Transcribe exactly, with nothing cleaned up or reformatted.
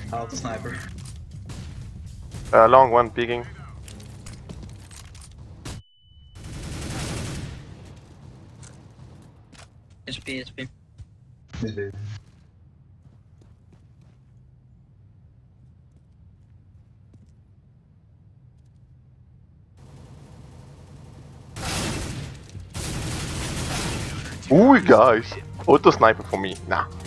Out the sniper. Uh, long one peeking. H P, H P. He's big. Ooh, guys! Auto sniper for me. Nah.